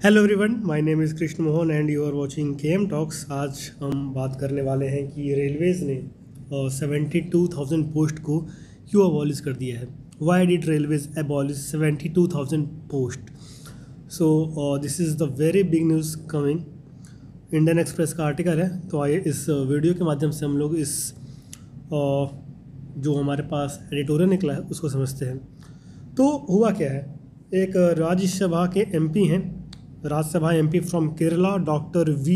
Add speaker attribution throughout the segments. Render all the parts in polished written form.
Speaker 1: Hello everyone, my name is Krishna Mohan and you are watching KM talks. आज हम बात करने वाले हैं कि रेलवेज़ ने 72,000 पोस्ट को क्यों अबॉलिश कर दिया है। Why did railways abolish 72,000 post? So this is the very big news coming. Indian Express का आर्टिकल है, तो आइए इस वीडियो के माध्यम से हम लोग इस जो हमारे पास एडिटोरियल निकला है उसको समझते हैं। तो हुआ क्या है, एक राज्यसभा के एमपी हैं, Rajya Sabha MP from Kerala doctor V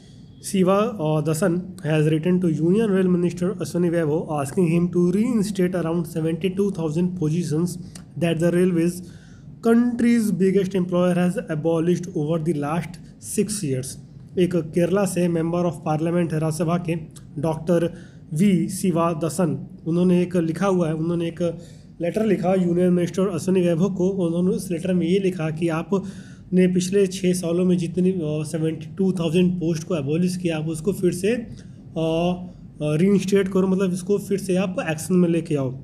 Speaker 1: Sivasan has written to Union Rail Minister Ashwini Vaibhav asking him to reinstate around 72,000 positions that the railways country's biggest employer has abolished over the last 6 years। एक केरला से member of parliament है राज्यसभा के doctor V शिवादसन, उन्होंने एक लिखा हुआ है, उन्होंने एक लेटर लिखा यूनियन मिनिस्टर अश्विनी वैभव को। उन्होंने उस लेटर में ये लिखा कि आप ने पिछले 6 सालों में जितनी 72,000 पोस्ट को एबॉलिश किया, आप उसको फिर से रीइंस्टेट करो, मतलब इसको फिर से आप एक्शन में लेके आओ।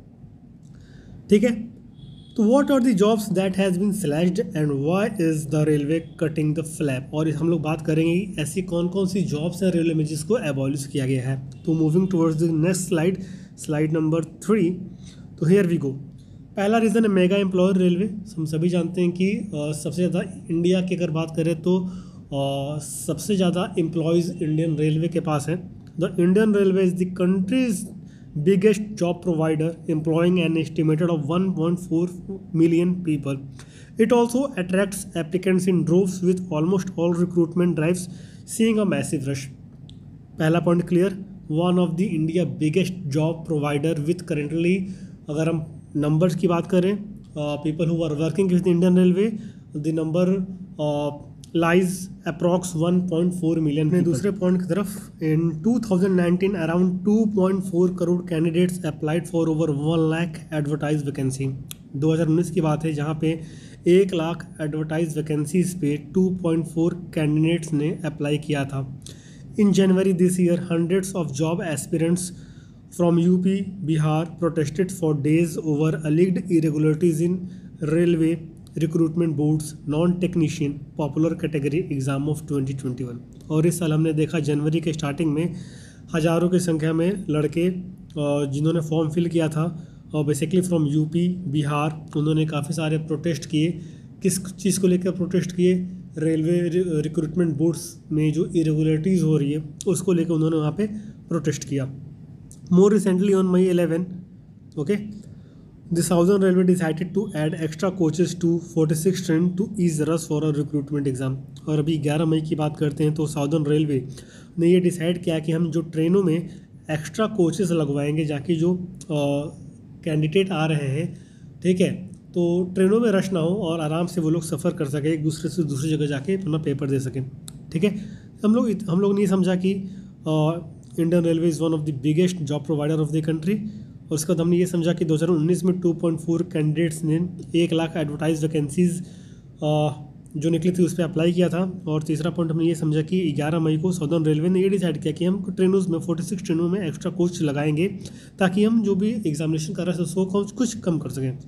Speaker 1: ठीक है, तो what are the jobs that has been slashed and why is the railway cutting the flap. और हम लोग बात करेंगे ऐसी कौन कौन सी जॉब्स हैं रेलवे में जिसको एबॉलिश किया गया है। तो moving towards the next slide number 3। तो हियर वी गो। पहला रीज़न है मेगा एम्प्लॉयर रेलवे। हम सभी जानते हैं कि सबसे ज़्यादा इंडिया की अगर बात करें तो सबसे ज़्यादा एम्प्लॉयज़ इंडियन रेलवे के पास है। The Indian railway is the country's biggest job provider employing an estimated of 1.4 million people. It also attracts applicants in droves with almost all recruitment drives seeing a massive rush. पहला point clear. One of the India biggest job provider with currently, अगर हम numbers की बात करें, people who are working with Indian railway, the number lies approx 1.4 million. दूसरे point की तरफ, इन 2019 around 2.4 crore candidates applied for over 1 lakh advertise vacancy. 2019 की बात है जहां पे 1 लाख एडवर्टाइज वैकेंसीज पे 2.4 कैंडिडेट्स ने अप्लाई किया था। In January this year hundreds of job aspirants from UP, Bihar protested for days over alleged irregularities in railway recruitment boards non-technician popular category exam of 2021। और इस साल हमने देखा जनवरी के स्टार्टिंग में हज़ारों की संख्या में लड़के जिन्होंने फॉर्म फिल किया था और बेसिकली फ्रॉम यूपी बिहार, उन्होंने काफ़ी सारे प्रोटेस्ट किए। किस चीज़ को लेकर प्रोटेस्ट किए? रेलवे रिक्रूटमेंट बोर्ड्स में जो इरेगुलरिटीज़ हो रही है उसको लेकर उन्होंने वहाँ पे प्रोटेस्ट किया। More recently, on May 11, okay, the Southern Railway decided to add extra coaches to 46 train to ease rush for a recruitment exam। और अभी 11 मई की बात करते हैं तो साउदर्न रेलवे ने ये डिसाइड किया कि हम जो ट्रेनों में एक्स्ट्रा कोचेस लगवाएंगे, जाकि जो कैंडिडेट आ रहे हैं, ठीक है, तो ट्रेनों में रश ना हो और आराम से वो लोग सफ़र कर सकें, एक दूसरे से दूसरी जगह जाके अपना पेपर दे सकें। ठीक है, हम लोग नहीं समझा कि Indian railway is one of the biggest job provider of the country. और उसके बाद हमने ये समझा कि 2019 में 2.4 कैंडिडेट्स ने 1 लाख एडवर्टाइज वैकेंसीज जो निकली थी उस पर अप्लाई किया था। और तीसरा पॉइंट हमने ये समझा कि 11 मई को साउदर्न रेलवे ने ये डिसाइड किया कि हम ट्रेनों में 46 ट्रेनों में एक्स्ट्रा कोच लगाएंगे ताकि हम जो भी एग्जामिनेशन कर रहे हैं उसको कुछ कम कर सकें।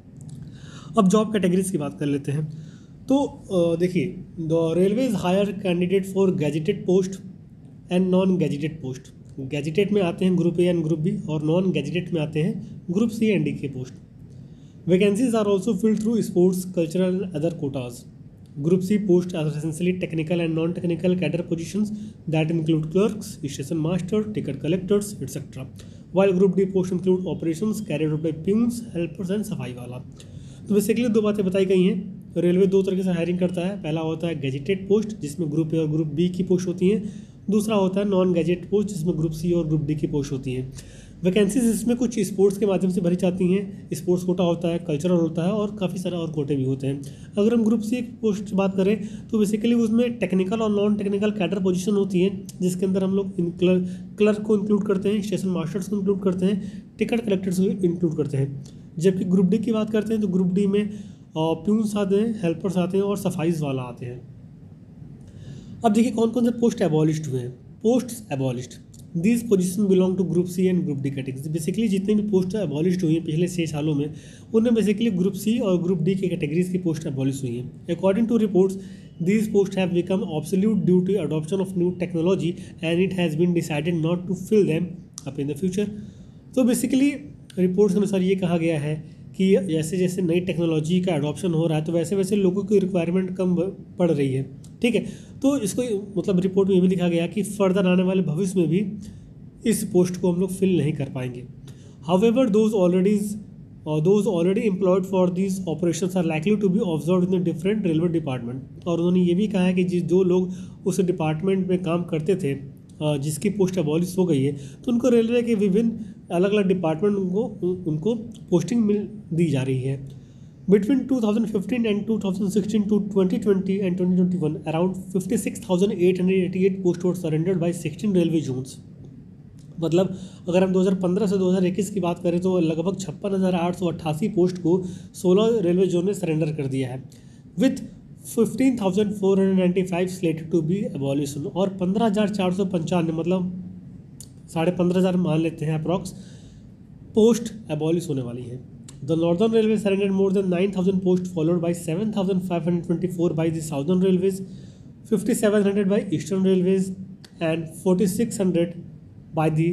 Speaker 1: अब जॉब कैटेगरीज की बात कर लेते हैं। तो देखिए, the railway is hire candidate for gazetted post and non gazetted post. Gazetted में आते हैं group A and group B, और नॉन गैजेटेड में आते हैं ग्रुप सी एंड डी के post. Vacancies are also filled through sports, cultural and other quotas. Group C post are essentially technical and non technical cadre positions that include clerks, station master, ticket collectors etcetera, while group D post include operations carried out by peons, helpers and safai wala. तो basically 2 बातें बताई गई हैं। Railway 2 तरीके से hiring करता है। पहला होता है गैजेटेड पोस्ट जिसमें ग्रुप ए और ग्रुप बी की पोस्ट होती हैं। दूसरा होता है नॉन गैजेट पोस्ट जिसमें ग्रुप सी और ग्रुप डी की पोस्ट होती हैं। वैकेंसीज इसमें कुछ स्पोर्ट्स के माध्यम से भरी जाती हैं, स्पोर्ट्स कोटा होता है, कल्चरल होता है और काफ़ी सारे और कोटे भी होते हैं। अगर हम ग्रुप सी पोस्ट की बात करें तो बेसिकली उसमें टेक्निकल और नॉन टेक्निकल कैडर पोजीशन होती हैं जिसके अंदर हम लोग क्लर्क को इंक्लूड करते हैं, स्टेशन मास्टर्स को इंक्लूड करते हैं, टिकट कलेक्टर्स को इंक्लूड करते हैं। जबकि ग्रुप डी की बात करते हैं तो ग्रुप डी में प्यून्स आते हैं, हेल्पर्स आते हैं और सफाइज वाला आते हैं। अब देखिए कौन कौन से पोस्ट एबॉलिश्ड हुए हैं। Post abolished, these position belong to group C and group D category. Basically जितने भी पोस्ट एबॉलिश्ड हुई हैं पिछले 6 सालों में, उनमें बेसिकली ग्रुप सी और ग्रुप डी की कैटेगरीज की पोस्ट एबॉलिश हुई हैं। According to reports These posts have become obsolete due to adoption of new technology and it has been decided not to fill them up in the future. तो basically reports के अनुसार ये कहा गया है कि जैसे जैसे नई टेक्नोलॉजी का अडॉप्शन हो रहा है तो वैसे वैसे लोगों की रिक्वायरमेंट कम पड़ रही है, ठीक है। तो इसको मतलब रिपोर्ट में ये भी लिखा गया कि फर्दर आने वाले भविष्य में भी इस पोस्ट को हम लोग फिल नहीं कर पाएंगे। However those already employed for these operations are likely to be observed in a different railway department। और उन्होंने ये भी कहा है कि जो लोग उस डिपार्टमेंट में काम करते थे जिसकी पोस्ट अबॉलिश हो गई है तो उनको रेलवे के विभिन्न अलग अलग डिपार्टमेंट उनको पोस्टिंग दी जा रही है। Between 2015 and 2016 to 2020 and 2021, around 56,888 posts were surrendered by 16 railway zones। मतलब अगर हम 2015 से 2021 की बात करें तो लगभग 56,888 पोस्ट को 16 रेलवे जोन ने सरेंडर कर दिया है। With 15,495 slated to be abolition, और 15,495 मतलब 15,500 मान लेते हैं अप्रॉक्स पोस्ट एबॉलिश होने वाली है। The northern railway surrendered more than 9,000 post followed by 7,524 by the southern railways, 5,700 by eastern railways and 4,600 by the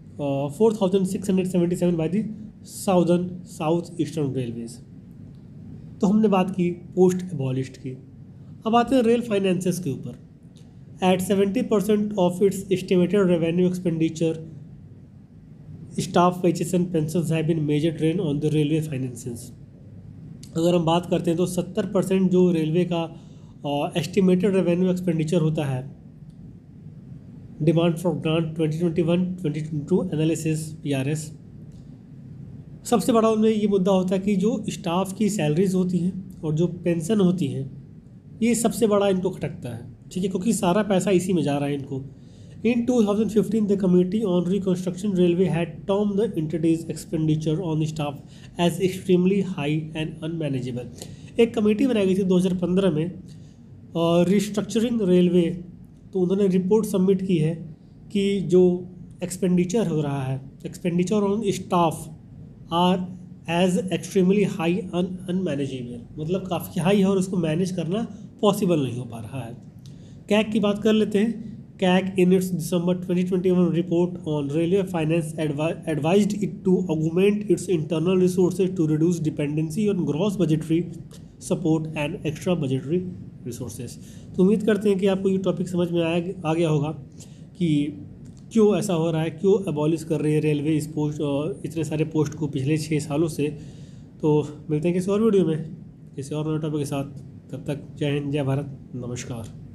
Speaker 1: 4,677 by the south eastern railways. तो हमने बात की पोस्ट एबॉलिश्ड की। अब आते हैं रेल फाइनेंसेस के ऊपर। At 70% of its estimated revenue expenditure staff wages and pensions have been major drain on the railway finances. अगर हम बात करते हैं तो 70% जो रेलवे का एस्टिमेटेड रेवेन्यू एक्सपेंडिचर होता है, demand for grant 2021-2022 analysis PRS, सबसे बड़ा उनमें ये मुद्दा होता है कि जो स्टाफ की सैलरीज होती हैं और जो पेंशन होती हैं ये सबसे बड़ा इनको खटकता है, ठीक है, क्योंकि सारा पैसा इसी में जा रहा है इनको। In 2015 the committee on reconstruction railway had term the interdays expenditure on staff as extremely high and unmanageable. एक कमेटी बनाई गई थी 2015 में रिस्ट्रक्चरिंग रेलवे, तो उन्होंने रिपोर्ट सबमिट की है कि जो एक्सपेंडिचर हो रहा है, expenditure on staff are as extremely high unmanageable, मतलब काफ़ी हाई है और उसको मैनेज करना पॉसिबल नहीं हो पा रहा है। कैग की बात कर लेते हैं। CAG in its December 2021 report on railway finance advised it to augment its internal resources to reduce dependency on gross budgetary support and extra budgetary resources. तो उम्मीद करते हैं कि आपको ये टॉपिक समझ में आ गया होगा कि क्यों ऐसा हो रहा है, क्यों अबॉलिश कर रही है रेलवे इस पोस्ट इतने सारे पोस्ट को पिछले 6 सालों से। तो मिलते हैं किसी और वीडियो में किसी और नए टॉपिक के साथ, तब तक जय हिंद, जय भारत, नमस्कार।